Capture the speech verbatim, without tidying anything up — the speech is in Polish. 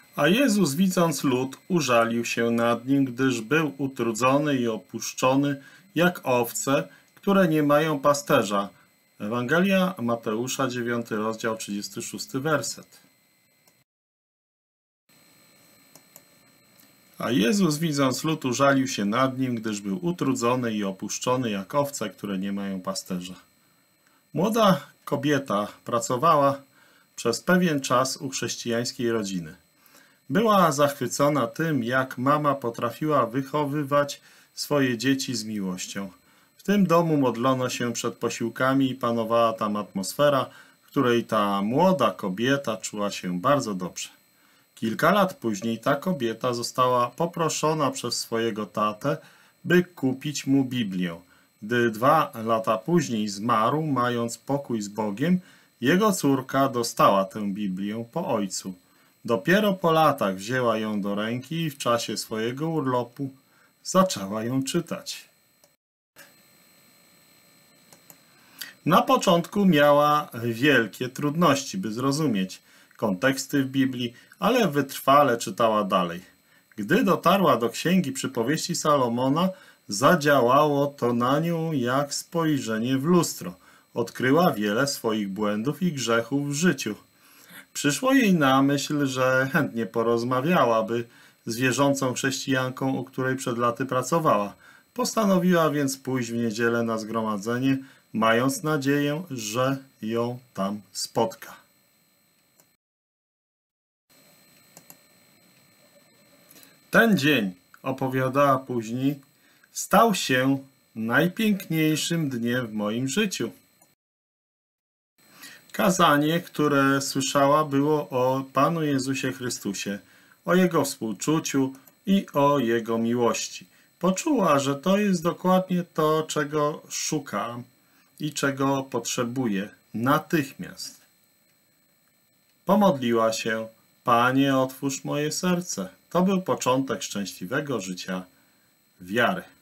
A Jezus, widząc lud, użalił się nad nim, gdyż był utrudzony i opuszczony, jak owce, które nie mają pasterza. Ewangelia Mateusza, dziewiąty rozdział, trzydziesty szósty werset. A Jezus, widząc lud, użalił się nad nim, gdyż był utrudzony i opuszczony, jak owce, które nie mają pasterza. Młoda kobieta pracowała przez pewien czas u chrześcijańskiej rodziny. Była zachwycona tym, jak mama potrafiła wychowywać swoje dzieci z miłością. W tym domu modlono się przed posiłkami i panowała tam atmosfera, w której ta młoda kobieta czuła się bardzo dobrze. Kilka lat później ta kobieta została poproszona przez swojego tatę, by kupić mu Biblię. Gdy dwa lata później zmarł, mając pokój z Bogiem, jego córka dostała tę Biblię po ojcu. Dopiero po latach wzięła ją do ręki i w czasie swojego urlopu zaczęła ją czytać. Na początku miała wielkie trudności, by zrozumieć konteksty w Biblii, ale wytrwale czytała dalej. Gdy dotarła do Księgi Przypowieści Salomona, zadziałało to na nią jak spojrzenie w lustro. Odkryła wiele swoich błędów i grzechów w życiu. Przyszło jej na myśl, że chętnie porozmawiałaby z wierzącą chrześcijanką, u której przed laty pracowała. Postanowiła więc pójść w niedzielę na zgromadzenie, mając nadzieję, że ją tam spotka. Ten dzień, opowiadała później, stał się najpiękniejszym dniem w moim życiu. Kazanie, które słyszała, było o Panu Jezusie Chrystusie, o Jego współczuciu i o Jego miłości. Poczuła, że to jest dokładnie to, czego szuka i czego potrzebuje natychmiast. Pomodliła się: Panie, otwórz moje serce. To był początek szczęśliwego życia wiary.